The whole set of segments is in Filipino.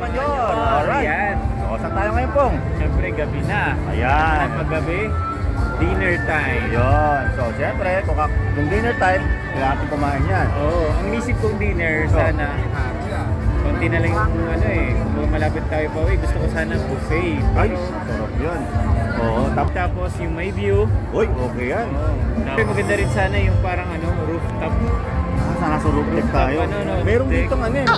mga nyor. Alright. Ayan. So, saan tayo ngayon pong? Siyempre, gabi na. Ayan. Paggabi, dinner time. Ayun. So, siyempre, kung dinner time, kailangan natin kumain yan. Oo, ang isip kong dinner, sana, konti na lang yung kung malapit tayo pa, gusto ko sana buffet. Ay, sarap yun. Oo. Tapos yung may view. Uy, okay yan. Maganda rin sana yung parang rooftop. Sana sa rooftop tayo. Meron dito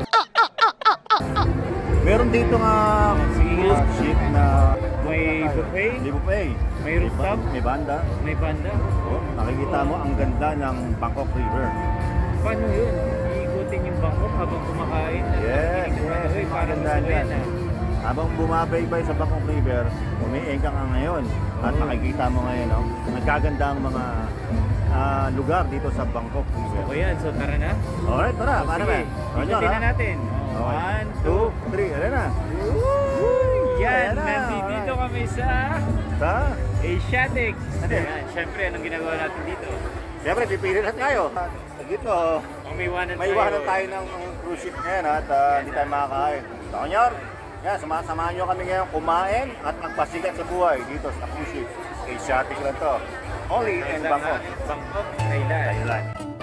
meron dito nga cruise ship na may buffet. May buffet. May rooftop. May banda. May banda. Oh, nakikita mo ang ganda ng Bangkok River. Paano yun? Iikutin yung Bangkok habang kumakain. Yes. Parang gusto ko yan. Habang bumabaybay sa Bangkok River, umiingka ka ngayon. At makikita mo ngayon, nagkaganda ang mga lugar dito sa Bangkok River. So yan, so tara na. Alright, tara. Paano ba? Ikutin na natin. 1, 2, 3, alin na? yan, nandito kami sa Asiatic. Ayan, syempre, anong ginagawa natin dito? Siyempre, pipili na tayo. Dito, may iwanan tayo ng cruise ship ngayon at hindi tayo makakain. So, Kanyor, yan, samahan nyo kami ngayon kumain at magpasikat sa buhay dito sa cruise ship. Asiatic lang to. Only in Bangkok. Bangkok, Thailand.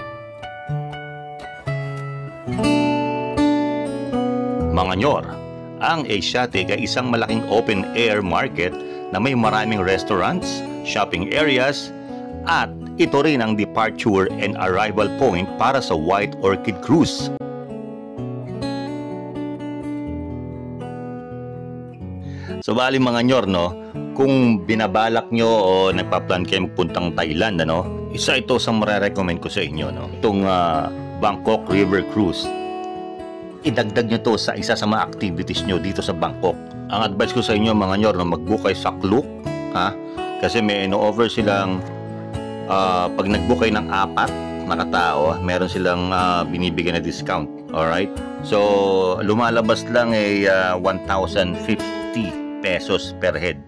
Mga nyor, ang Asiatic ay isang malaking open-air market na may maraming restaurants, shopping areas, at ito rin ang departure and arrival point para sa White Orchid Cruise. So bali mga nyor, kung binabalak nyo o nagpa-plan kayo magpuntang Thailand, isa ito sa marirecommend ko sa inyo, itong Bangkok River Cruise. Idagdag nyo to sa isa sa mga activities nyo dito sa Bangkok. Ang advice ko sa inyo mga nyor, mag-book kayo sa Klook, kasi may no-over silang pag nag-book kayo ng 4 na katao, meron silang binibigyan na discount. Alright? So, lumalabas lang 1,050 pesos per head.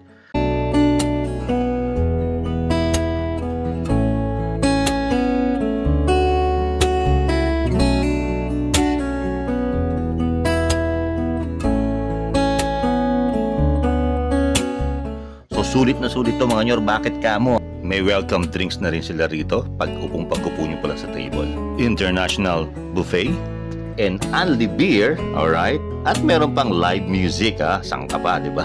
Sulit na sulit to mga nyor. Bakit kamo? May welcome drinks na rin sila rito pag-upo nyo pala sa table. International buffet and only beer, alright? At meron pang live music, sangka pa, di ba?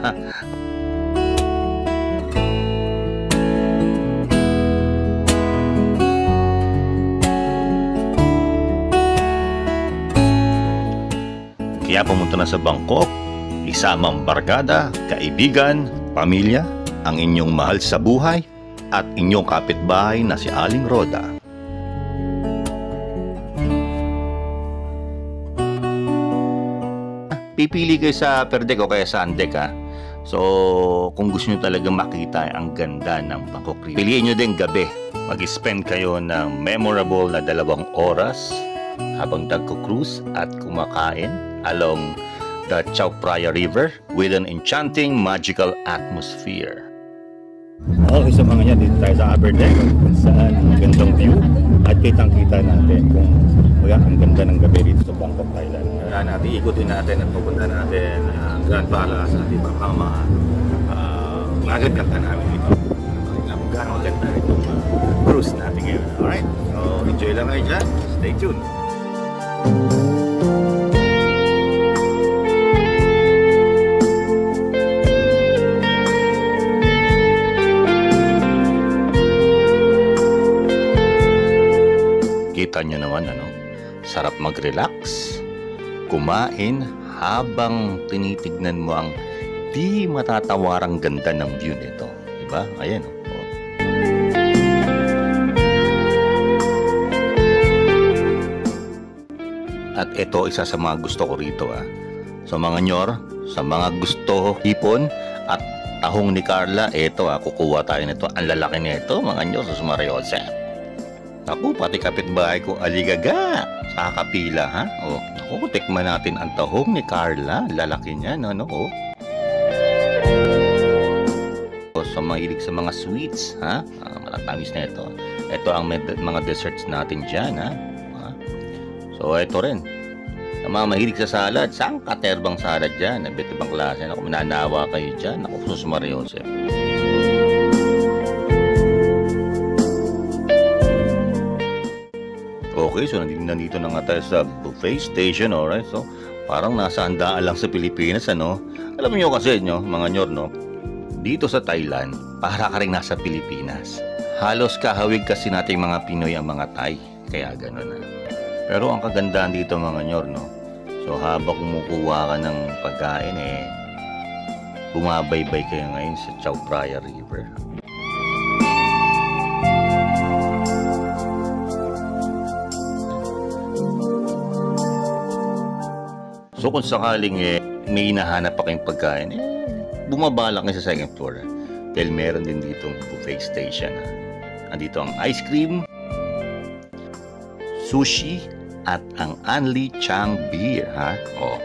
Kaya pumunta na sa Bangkok, isama ang barkada, kaibigan, pamilya, ang inyong mahal sa buhay at inyong kapitbahay na si Aling Roda. Pipili kayo sa per deck o kaya sa undeck So kung gusto nyo talaga makita ang ganda ng Bangkok River, piliin nyo din gabi. Mag-spend kayo ng memorable na 2 oras habang nagko-cruise at kumakain along the Chao Phraya River with an enchanting magical atmosphere. Okay, sa mga yan, dito tayo sa upper deck kung saan gandang view at kitang-kita natin kung ang ganda ng gabi dito sa Bangkok, Thailand. Kaya natin, ikutin natin at pupunta natin ang Grand Palace at iba pang mga magaganda namin dito. Gano'ng ganda itong cruise natin ngayon. Alright, so enjoy lang kayo dyan. Stay tuned. Kita nyo naman, sarap mag-relax, kumain habang tinitignan mo ang di matatawarang ganda ng view nito. Diba? Ayan. At ito, isa sa mga gusto ko rito. So mga nyor, sa mga gusto hipon at tahong ni Carla, ito kukuha tayo nito. Ang lalaki nito, mga nyor, sa Sumariosa. Ako, pati kapitbahay ko, aligaga. Kakapila, Ako, tikman natin ang tahong ni Carla. Lalaki niya, Sa mahilig sa mga sweets, malatamis na ito. Ito ang mga desserts natin dyan, So, ito rin. Sa mga mahilig sa salad, saan katerbang salad dyan? Iba't ibang klase. Naku, mananawa kayo dyan. Naku, sus Maria Joseph. Okay, so nandito na nga tayo sa buffet station, alright? So, parang nasa handaan lang sa Pilipinas, ano? Alam niyo kasi, mga nyor, no? Dito sa Thailand, para ka rin nasa Pilipinas. Halos kahawig kasi nating mga Pinoy ang mga Thai. Kaya gano'n na. Pero ang kagandahan dito, mga nyor, no? So, habang kumukuha ka ng pagkain, bumabaybay kayo ngayon sa Chao Phraya River. So kung sakaling may hinahanap pa kayong pagkain, bumaba lang kayo sa second floor. Dahil meron din ditong buffet station. Andito ang ice cream, sushi, at ang Anli Chang beer, ha? Oh.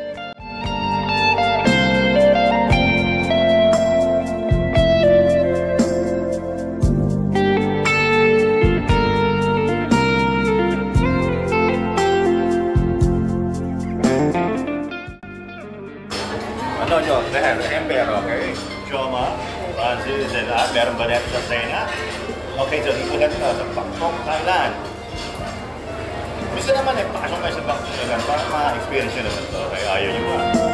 Ano nyo? Ember, okay? Shoma, Francis, and meron ba neto sa Sena? Okay, so dito natin sa Bangkok, Thailand. Gusto naman pasok kayo sa Bangkok, Thailand para ma-experience nyo naman ito. Kaya ayaw nyo ba?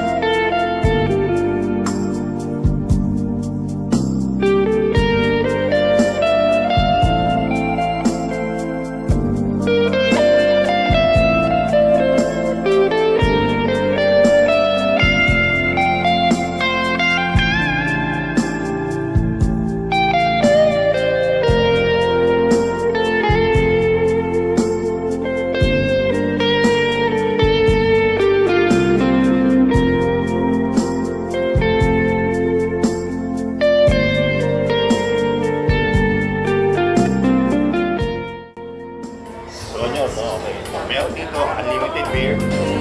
Meron dito unlimited beer.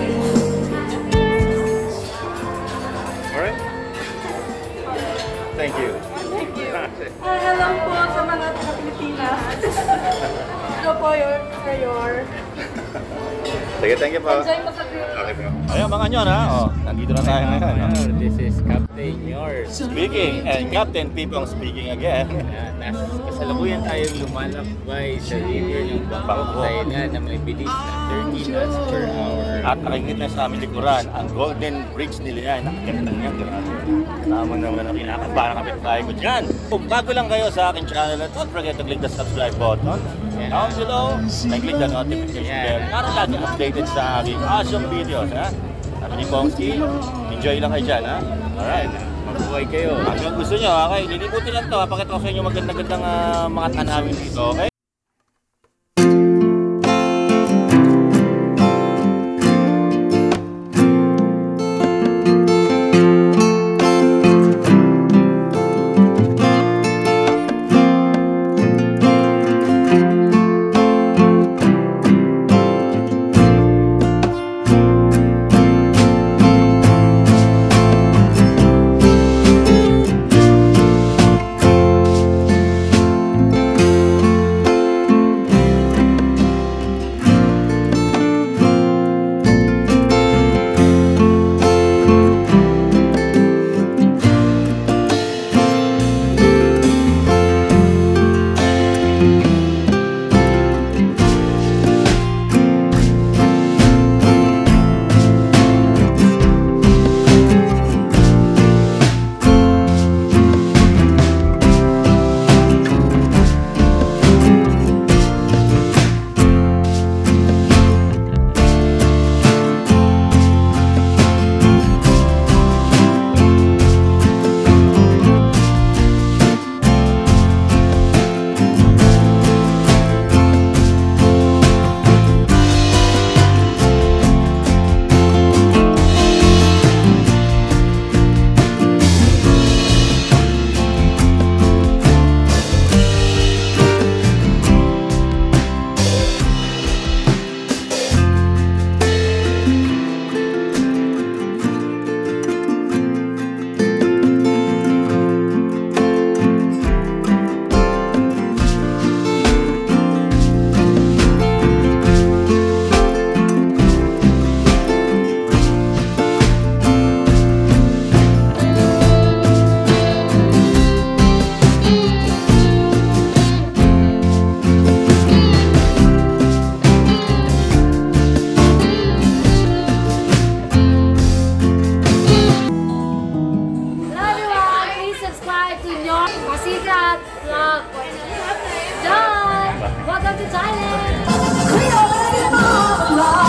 Alright? Thank you. Thank you. Hello po sa mga taga-Pilipinas. Ito po your Sige, thank you po. enjoy mo sa view. Okay po. Ayun mga nyon ha. Oh, nandito na tayo ngayon. No? This is Captain Yours. Speaking, and Captain Pipong speaking again. Kasalukuyan tayong lumalakbay sa river ng Bangkok, Thailand na may bilis na 30 knots per hour. At nakikita sa aming likuran, ang Golden Bridge nila yan. Nakaganda niya, grabe. Naman naman ang kinakabahan kapit tayo ko dyan. Kung bago lang kayo sa aking channel, don't forget to click the subscribe button. Down below, and click the notification bell para lagi updated sa aking awesome videos. Ha? Sabi ni Pongski, enjoy lang kayo dyan. Ha? Alright. Mabuhay kayo. Hanggang gusto nyo, okay? Lilibutin lang to. Pakita ko sa inyo magandang mga tanawin dito, okay? Sikat Vlog. Done! Welcome to Thailand!